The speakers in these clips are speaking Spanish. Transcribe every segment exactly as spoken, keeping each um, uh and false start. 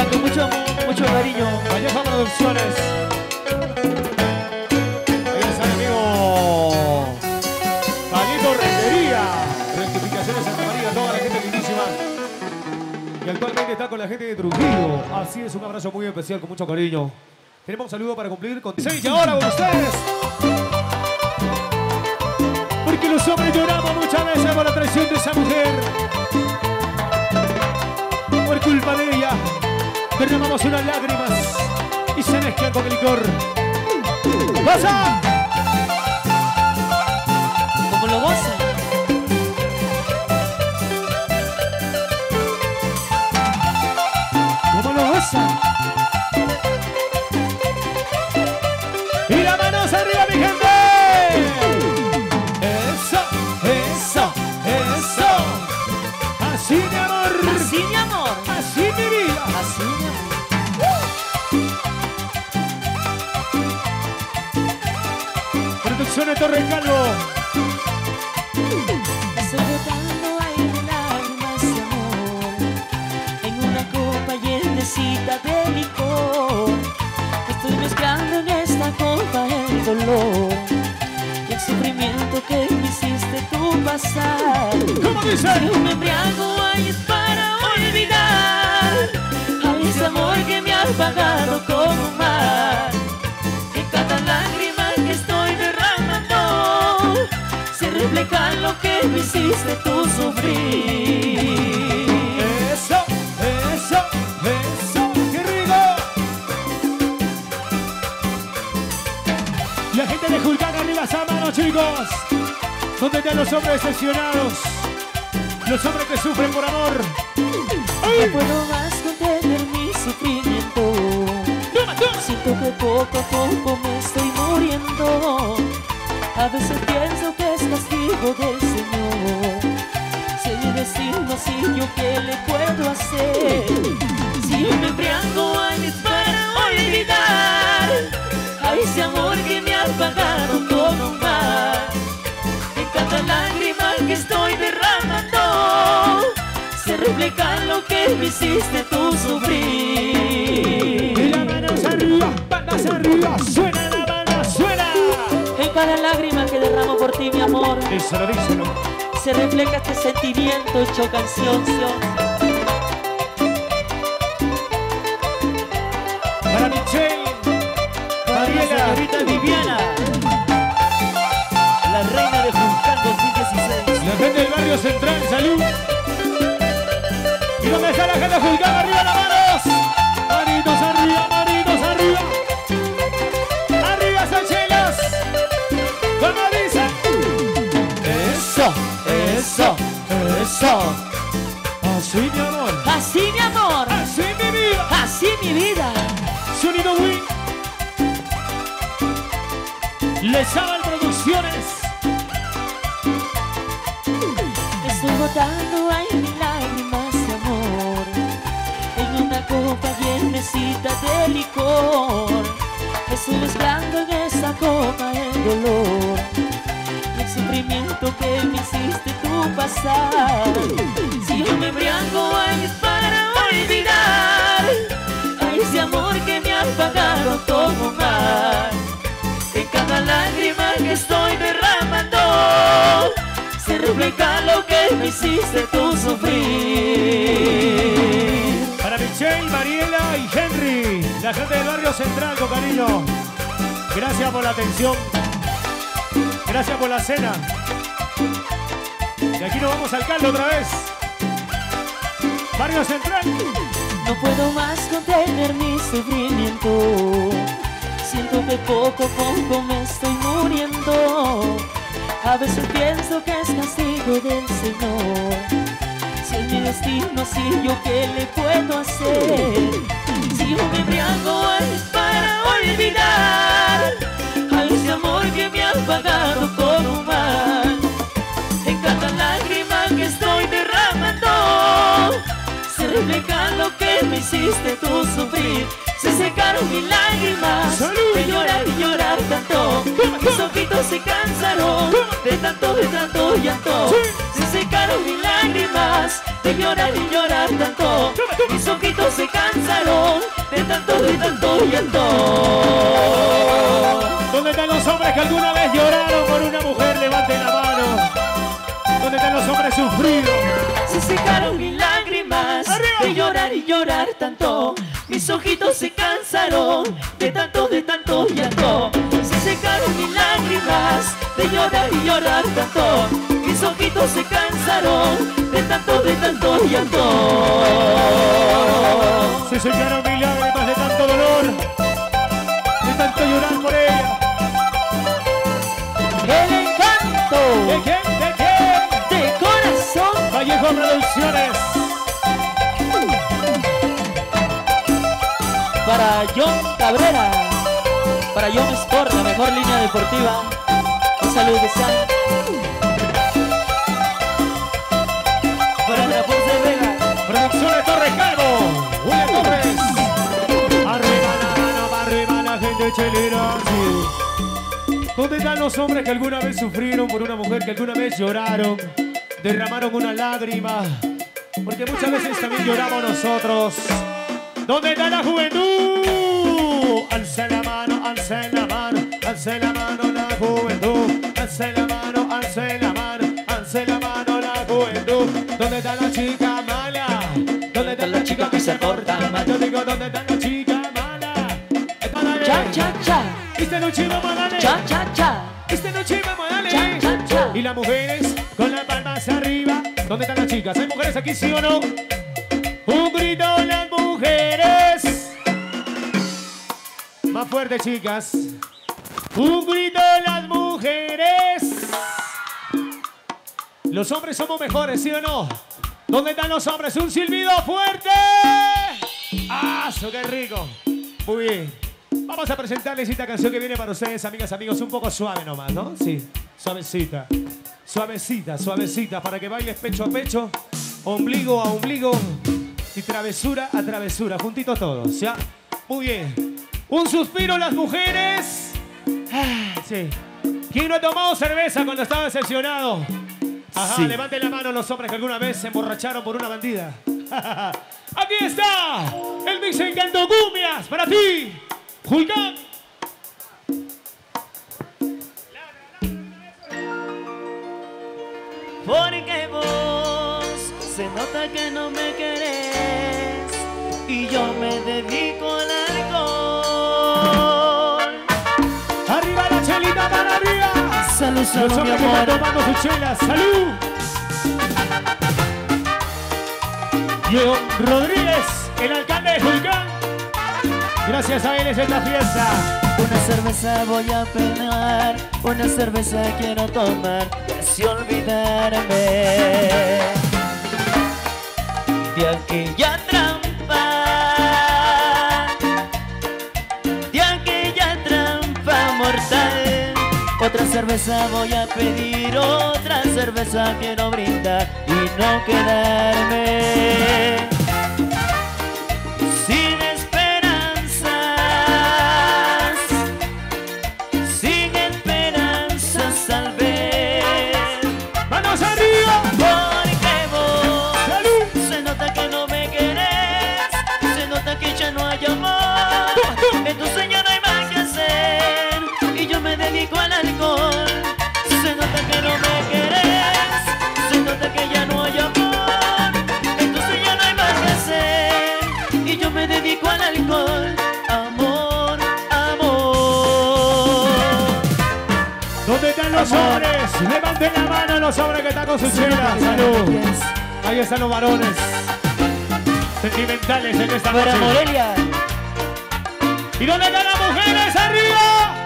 Ah, con mucho amor, con mucho cariño. Vallejo Producciones. Ahí está el amigo Paguito Rentería. Rectificaciones Santa María, toda la gente lindísima. Y actualmente está con la gente de Trujillo. Así es, un abrazo muy especial, con mucho cariño. Tenemos un saludo para cumplir con seis y ahora con ustedes. Porque los hombres lloramos muchas veces por la traición de esa mujer. Por culpa de ella, derramamos unas lágrimas y se mezclan con el licor. ¡Pasa! Como lo goza. Como lo goza. Y las manos arriba, mi gente. Eso, eso, eso. Así, mi amor. Así, mi amor. Así, mi vida. Así, mi amor. Producciones Torre Calvo. Estoy botando aire, lágrimas de amor en una copa llenecita de licor. Estoy mezclando en esta copa el dolor y el sufrimiento que me hiciste tú pasar. ¿Cómo dice? Si me embriago, ay, es para olvidar ay, ese amor que me has pagado como un mar. En cada lágrima que estoy derramando se refleja lo que me hiciste tú sufrir. Eso, eso, eso. ¡Qué rico! La gente de Julcán arriba esa mano, chicos. ¿Dónde están los hombres decepcionados? Los hombres que sufren por amor. No puedo más contener mi sufrimiento. Siento que poco a poco me estoy muriendo. A veces pienso que es castigo del Señor. Si mi destino así, ¿yo qué le puedo hacer? Si yo me embriago, ay, es para olvidar ay, ese amor que me has pagado con un mar. En cada lágrima que estoy derramando se refleja lo que me hiciste tú sufrir. Y las manos arriba, patas arriba, suena la mano, suena. En cada lágrima que derramo por ti, mi amor, Díselo, díselo. se refleja este sentimiento hecho canción. Para Michelle, La Mariela, señorita Viviana, la reina de Julcán dos mil dieciséis. la gente del barrio central, salud. ¿Y dónde está la gente de Julcán? Arriba las manos. Manitos arriba, manitos arriba. Arriba, Sanchelas. ¿Cómo dicen? Eso, eso, eso. Así, mi amor. Así, mi amor, Así, mi vida. así mi vida. Sonido Win. Lezaban Producciones. Estoy botando ay, mis lágrimas de amor en una copa llenecita de licor. Estoy mezclando en esa copa el dolor y el sufrimiento que me hiciste tú pasar. Si yo me embriago, ay, es para olvidar ay, ese amor que me has pagado como mar. En cada lágrima que estoy derramando se refleja lo que me hiciste tú sufrir. Para Michelle, Mariela y Henry, la gente del barrio central, con cariño. Gracias por la atención. Gracias por la cena. Y aquí nos vamos al caldo otra vez. Barrio central. No puedo más contener mi sufrimiento. Siento que poco a poco me estoy muriendo. A veces pienso que es castigo del Señor. Si es mi destino así, ¿yo qué le puedo hacer? Si yo me embriago es para olvidar ay, ese amor que me has pagado con un mal. En cada lágrima que estoy derramando se refleja lo que me hiciste tú sufrir. se secaron mis lágrimas de llorar y llorar tanto. Mis ojitos se cansaron de tanto, de tanto llanto. Se secaron mis lágrimas de llorar y llorar tanto. Mis ojitos se cansaron de tanto, de tanto llanto. ¿Dónde están los hombres que alguna vez lloraron por una mujer? Levanten la mano. ¿Dónde están los hombres sufridos? Se secaron mis lágrimas de llorar y llorar tanto. Mis ojitos se cansaron de tanto, de tanto llanto. Se secaron mis lágrimas de llorar y llorar tanto. Mis ojitos se cansaron de tanto, de tanto llanto. Se secaron mis lágrimas de tanto dolor, de tanto llorar por ella. El encanto. ¿De quién? ¿De quién? De corazón. Vallejo Producciones. Para John Cabrera, para John Sport, la mejor línea deportiva. Un saludo de San. Para la voz de Vega. Producciones Torres Calvo. William Torres. Arriba la mano, arriba la gente chelera. Sí. ¿Dónde están los hombres que alguna vez sufrieron por una mujer, que alguna vez lloraron, derramaron una lágrima? Porque muchas veces también lloramos nosotros. ¿Dónde está la juventud? Alce la mano, alce la mano, alce la mano la juventud. Alce la mano, alce la mano, alce la mano la juventud. ¿Dónde está la chica mala? ¿Dónde está la chica que se porta mal? Yo digo, ¿dónde está la chica mala? Cha, cha, cha. Esta noche vamos a darle. Cha, cha, cha. Esta noche vamos a darle. Cha, cha, cha. Y las mujeres con las palmas arriba. ¿Dónde están las chicas? ¿Hay mujeres aquí, sí o no? Un grito las mujeres. Más fuerte, chicas. Un grito las mujeres. Los hombres somos mejores, ¿sí o no? ¿Dónde están los hombres? ¡Un silbido fuerte! ¡Ah, eso qué rico! Muy bien. Vamos a presentarles esta canción que viene para ustedes, amigas, amigos. Un poco suave nomás, ¿no? Sí, suavecita. Suavecita, suavecita, para que bailes pecho a pecho, ombligo a ombligo y travesura a travesura, juntitos todos, ¿ya? Muy bien. Un suspiro las mujeres. Ah, sí. ¿Quién no ha tomado cerveza cuando estaba decepcionado? Ajá, sí. Levanten la mano los hombres que alguna vez se emborracharon por una bandida. Aquí está el mix Encanto Cumbias para ti, Julcán. Porque vos se nota que no me querés y yo me dedico al alcohol. Arriba la chelita para arriba. Salud, salud, los hombres mi amor. que están tomando sus chelas. ¡Salud! Diego Rodríguez, el alcalde de Julcán. Gracias a él es esta fiesta. Una cerveza voy a penar, una cerveza quiero tomar y así olvidarme de aquella trampa, de aquella trampa mortal. Otra cerveza voy a pedir, otra cerveza quiero brindar y no quedarme sin esperanzas, sin esperanzas al ver. ¡Manos arriba! Porque vos ¡Salud! se nota que no me querés, se nota que ya no hay amor, entonces ya no hay más que hacer y yo me dedico al alcohol. Se nota que no me querés, se nota que ya no hay amor, entonces ya no hay más que hacer y yo me dedico al alcohol. Amor, amor. ¿Dónde están los Amor. hombres? Levanten la mano los hombres que están con sus chelas. ¡Salud! Ahí están los varones sentimentales en esta Para noche. Morelia. ¿Y dónde están las mujeres? ¡Arriba!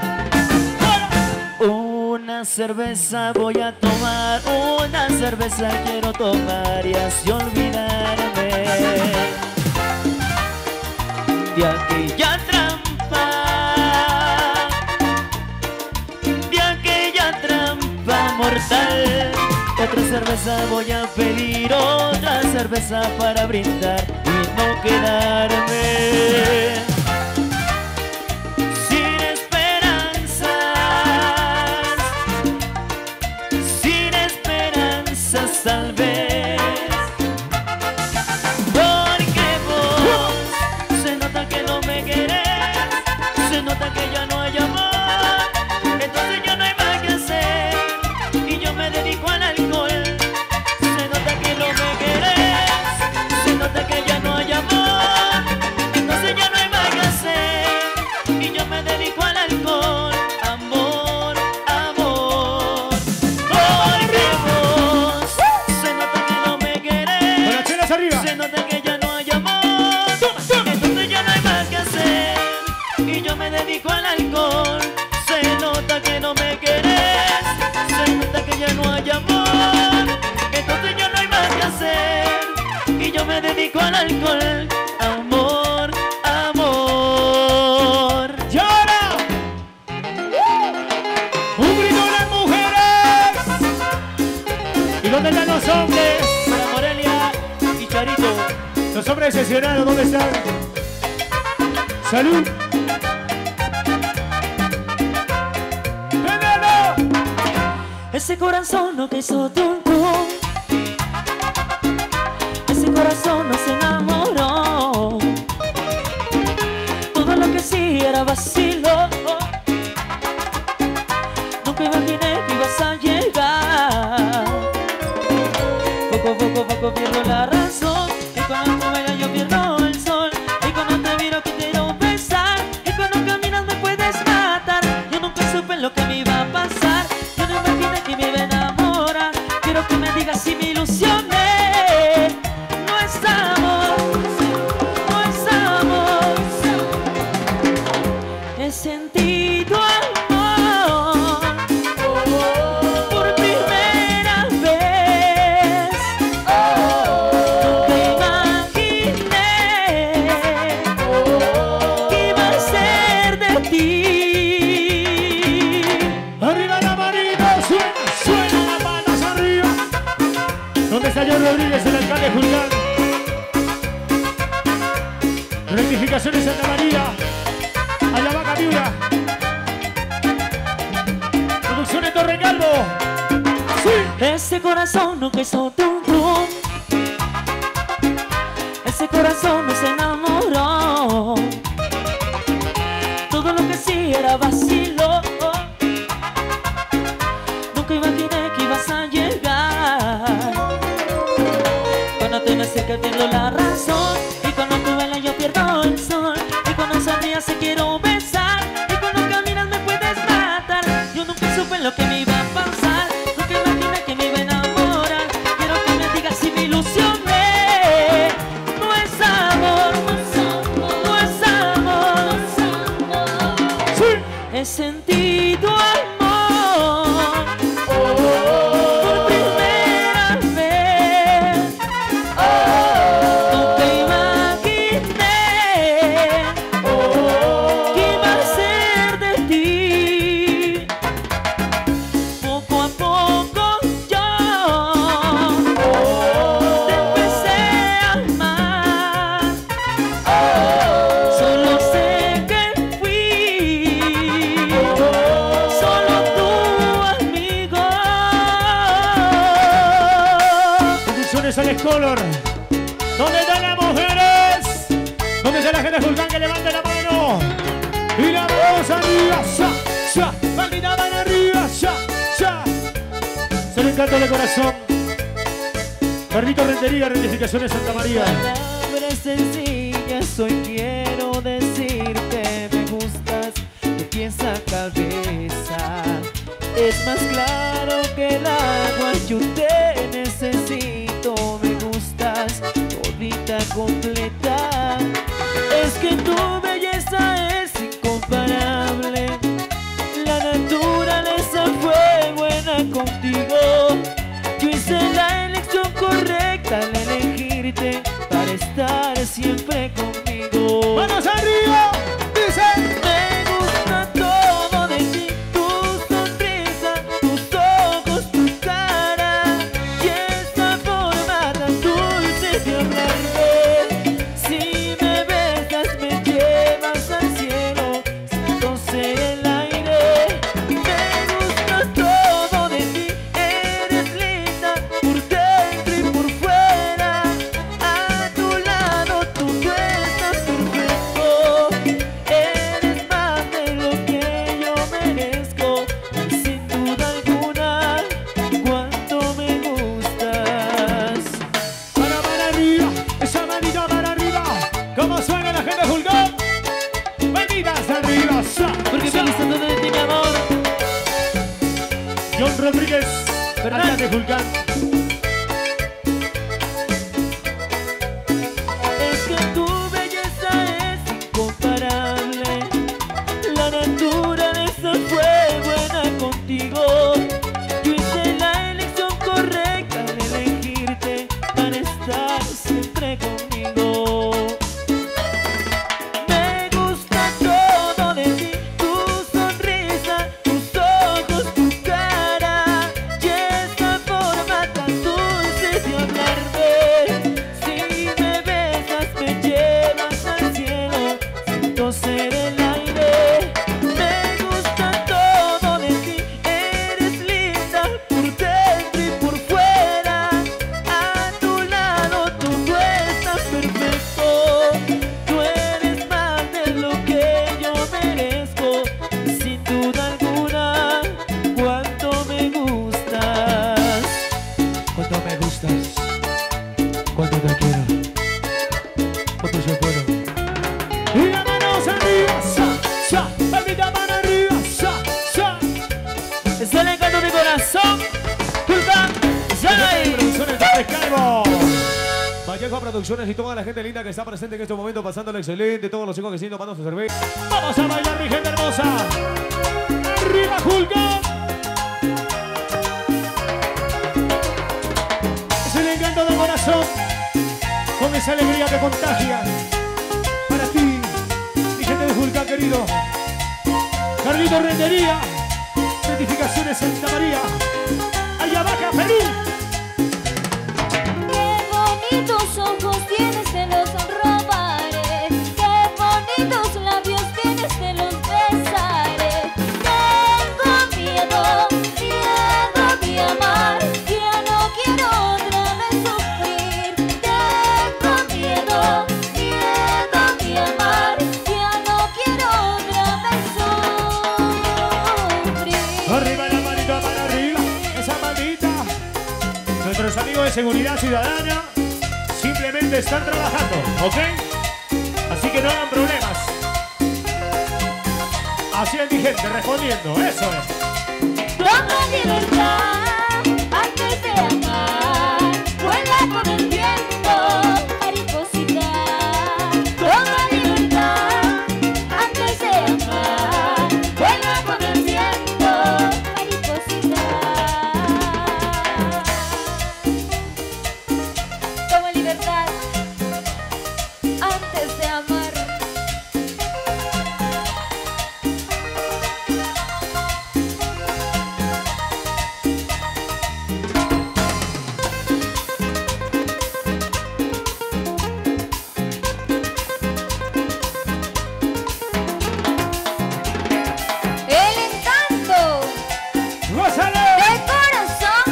Una cerveza voy a tomar, una cerveza quiero tomar y así olvidarme de aquella trampa, de aquella trampa mortal. Otra cerveza voy a pedir, otra cerveza para brindar y no quedarme María. Se nota que ya no hay amor, entonces ya no hay más que hacer y yo me dedico al alcohol. Se nota que no me querés, se nota que ya no hay amor, entonces ya no hay más que hacer y yo me dedico al alcohol. Amor, amor. ¡Y ahora! ¡Un grito de las mujeres! ¿Y dónde están los hombres? Para Morelia y Charito. Los hombres excepcionales, ¿dónde están? ¡Salud! ¡Veneno! Ese corazón no quiso tum tum, ese corazón no se enamoró, todo lo que sí era vacilo, nunca imaginé que ibas a llegar. Poco a poco, poco pierdo la razón, y cuando tú bailas yo pierdo el sol, y cuando te miro que quiero besar, y cuando caminas me puedes matar. Yo nunca supe lo que me iba a pasar, yo no imaginé que me iba a enamorar. Quiero que me digas si me ilusioné. No es amor, no es amor, he sentido amor por primera vez. Nunca imaginé que iba a ser de ti. ¡Arriba la manita! ¡Suena, suena las manos arriba! ¿Dónde está John Rodríguez, el alcalde Julcán? Rectificaciones Santa María. A la vaca viuda. Producciones Torre Calvo. ¡Sí! Ese corazón no quiso tum tum, ese corazón no se enamoró, todo lo que sí era vacilo, nunca imaginé que ibas a llegar. Cuando te me acercas pierdo la razón, y cuando tú bailas yo pierdo el sol, y cuando sonrías te quiero besar, y cuando caminas me puedes matar. Yo nunca supe lo que me iba a pasar, nunca imaginé que me iba a enamorar. Quiero que me digas si me ilusioné. No es amor, no es amor, ¡Sí! he sentido amor por primera vez. Nunca imaginé que iba a ser de ti. Poco a poco yo te empecé a amar. Solo sé que fui solo tu amigo. Producciones Alex Color. ¿Dónde están las mujeres? ¿Dónde está la gente de Julcán que levante la mano? Y la vamos arriba, ya, ya. Palmita mano arriba, ya, ya. Se le encanta de corazón. Carlito Rentería, Rectificaciones Santa María. Palabras sencillas, hoy quiero decir que me gustas de pies a cabeza. Es más claro que el agua, yo te necesito. Me gustas todita completa. Es que tu belleza es incomparable. La naturaleza fue buena contigo. Yo hice la elección correcta al elegirte para estar siempre conmigo. ¡Manos arriba! Dice. Me gusta todo de ti, tu sonrisa, tus ojos, tu cara y esa forma tan dulce de hablarme. Si me besas me llevas al cielo, siento ser el aire. Me gusta todo de ti, eres linda por dentro y por fuera. A tu lado tú no estás perfecto. Eres más de lo que yo merezco. Y sin duda alguna, cuánto me gustas. Para, para arriba, esa manita para arriba. ¿Cómo suena la gente de Julcán? Manitas arriba, ya, Porque ya. me gusta todo de ti, mi amor. John Rodríguez, Fernández. de Julcán. Producciones y toda la gente linda que está presente en este momento, pasándolo excelente. Todos los chicos que siguen tomando su cerveza. Vamos a bailar, mi gente hermosa. ¡Arriba, Julcan! Es el encanto del corazón, con esa alegría que contagia. Para ti, mi gente de Julcan, querido. Carlito Rentería, Certificaciones Santa María, Ayabaca, Perú. Bonitos ojos tienes, te los robaré. Qué bonitos labios tienes, te los besaré. Tengo miedo, miedo de amar. Ya no quiero otra vez sufrir. Tengo miedo, miedo de amar. Ya no quiero otra vez sufrir. Arriba la manita para arriba, esa manita. Nuestros amigos de Seguridad Ciudadana simplemente están trabajando, ¿ok? Así que no hagan problemas. Así es mi gente, respondiendo, eso es. Toma libertad antes de amar. Vuela con el viento, mariposita. Toma libertad antes de amar. Vuela con el viento, mariposita. Toma libertad antes de amar. El encanto ¡Gózalo! del corazón.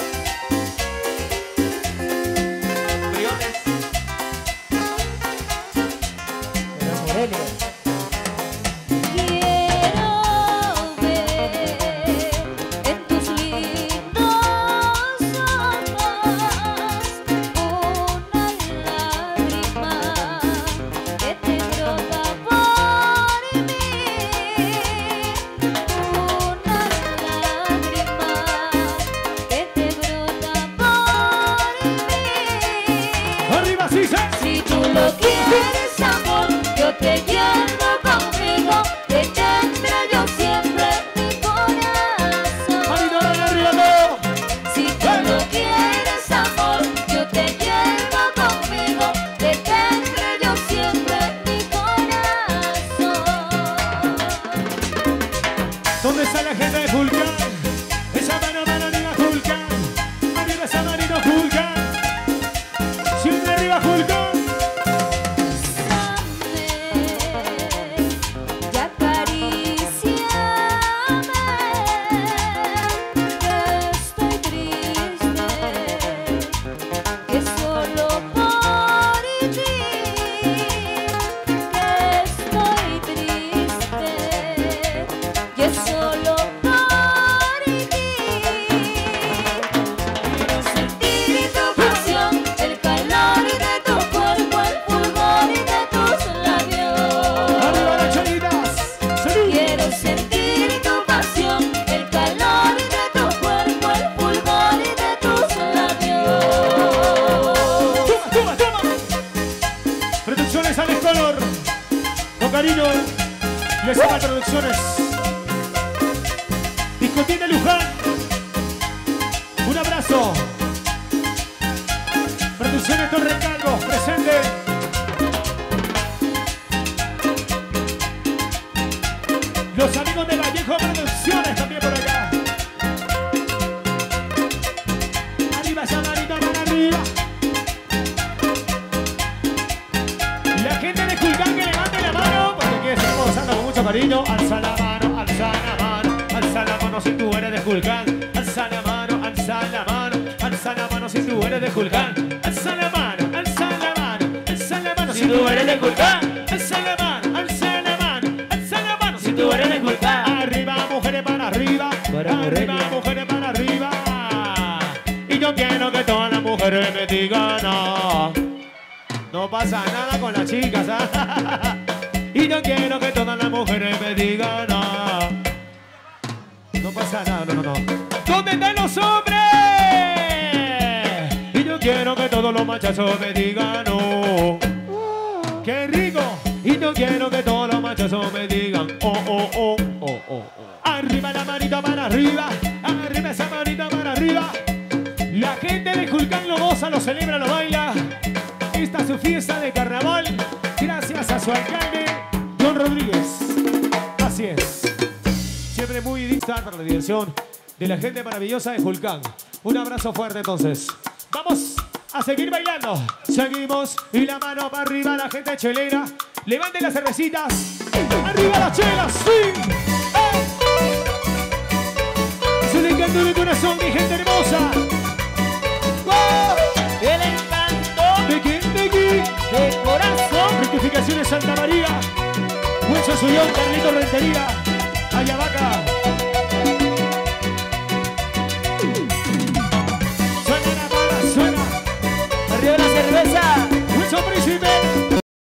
Quiero ver en tus lindos ojos una lágrima que te brota por mí. Una lágrima que te brota por mí. ¡Arriba, Cisa! Si tú lo quieres, amor, yo te llevo conmigo. Te tendré yo siempre en mi corazón. ¡Manito arriba, todo! Si tú lo quieres, amor, yo te llevo conmigo. Te tendré yo siempre en mi corazón. ¿Dónde está la gente de Julcan? Esa mano, mano, arriba, Julcan. Arriba esa manito, Julcan. Siempre arriba, Julcan. Y acaríciame, que estoy triste, que solo por ti, que estoy triste, que solo por ti. Quiero sentir tu pasión, el calor de tu cuerpo, el fulgor de tus labios. ¡Arriba las choritas! ¡Salud! Quiero sentir tu pasión, el calor de tu cuerpo, el fulgor de tus labios. ¡Toma, toma, toma! Producciones Alex Color. Con cariño, les hagan producciones. Discotín de Luján. Un abrazo. Producciones Torre Calvo, presente. Los amigos de Vallejo Producciones también por acá. Arriba esa manita para arriba. La gente de Julcan que levante la mano, porque aquí estamos gozando con mucho cariño. Alza la mano, alza la mano, alza la mano si tú eres de Julcan. Alza la mano, alza la mano, alza la mano si tú eres de Julcan. Alza la mano, alza la mano, alza la mano si tú eres de Julcan. Alza la mano, alza la mano, alza la mano si tú eres de Julcan. Arriba, mujeres para arriba, arriba, mujeres para arriba. Y yo quiero que todas las mujeres me digan no. No pasa nada con las chicas, ¿ah? Y yo quiero que todas las mujeres me digan no. No pasa nada, no, no, no. ¿Dónde están los hombres? Y yo no quiero que todos los machazos me digan no. ¡Qué rico! Y no quiero que todos los machazos me digan oh, oh, oh, oh, oh, oh. Arriba la manita para arriba, arriba esa manita para arriba. La gente de Julcán lo goza, lo celebra, lo baila. Esta es su fiesta de carnaval, gracias a su alcalde, Don Rodríguez. Así es. Siempre muy lista para la diversión de la gente maravillosa de Julcán. Un abrazo fuerte entonces. Vamos a seguir bailando. Seguimos y la mano para arriba la gente chelera. Levanten las cervecitas. Arriba las chelas, sí. ¡Eh! Es el encanto de corazón, mi gente hermosa. ¡Wow! El encanto ¿De quién? ¿De quién? de corazón. Rectificaciones Santa María. Hueso Suyón, Carlito Rentería. Ayabaca.